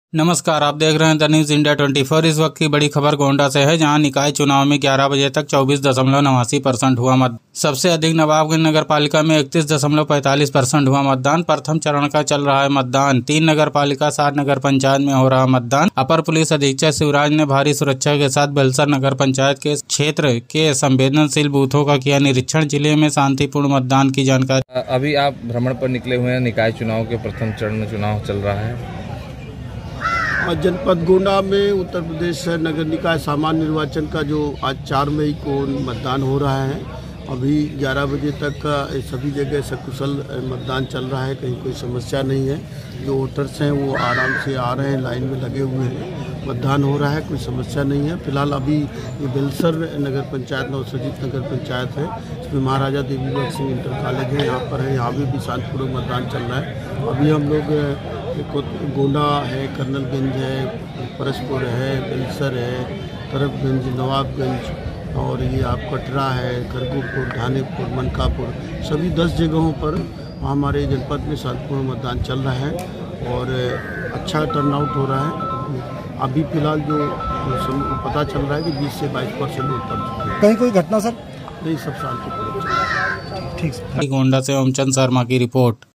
नमस्कार, आप देख रहे हैं द न्यूज इंडिया 24। इस वक्त की बड़ी खबर गोंडा से है, जहां निकाय चुनाव में 11 बजे तक 24.89% हुआ मत। सबसे अधिक नवाबगंज नगर पालिका में 31.45% हुआ मतदान। प्रथम चरण का चल रहा है मतदान। 3 नगर पालिका 7 नगर पंचायत में हो रहा मतदान। अपर पुलिस अधीक्षक शिवराज ने भारी सुरक्षा के साथ बेलसर नगर पंचायत के क्षेत्र के संवेदनशील बूथों का किया निरीक्षण। जिले में शांतिपूर्ण मतदान की जानकारी। अभी आप भ्रमण पर निकले हुए हैं। निकाय चुनाव के प्रथम चरण में चुनाव चल रहा है। जनपद गोंडा में उत्तर प्रदेश नगर निकाय सामान्य निर्वाचन का जो आज 4 मई को मतदान हो रहा है। अभी 11 बजे तक का सभी जगह सकुशल मतदान चल रहा है, कहीं कोई समस्या नहीं है। जो वोटर्स हैं वो आराम से आ रहे हैं, लाइन में लगे हुए हैं, मतदान हो रहा है, कोई समस्या नहीं है। फिलहाल अभी ये बेलसर नगर पंचायत नवसर्जित नगर पंचायत है, इसमें महाराजा देवीवत सिंह इंटर कॉलेज है, यहाँ पर है। यहाँ भी शांतिपूर्वक मतदान चल रहा है। अभी हम लोग गोंडा है, कर्नलगंज है, परसपुर है, बेलसर है, तरफगंज, नवाबगंज और ये आप कटरा है, खरगोपुर, धानेपुर, मनकापुर, सभी 10 जगहों पर हमारे जनपद में शांतिपूर्ण मतदान चल रहा है और अच्छा टर्नआउट हो रहा है। अभी फिलहाल जो पता चल रहा है कि 20 से 22% वोट पड़ चुके हैं। कहीं कोई घटना सर? नहीं, सब शांतिपूर्ण। ठीक। गोंडा से ओमचंद शर्मा की रिपोर्ट।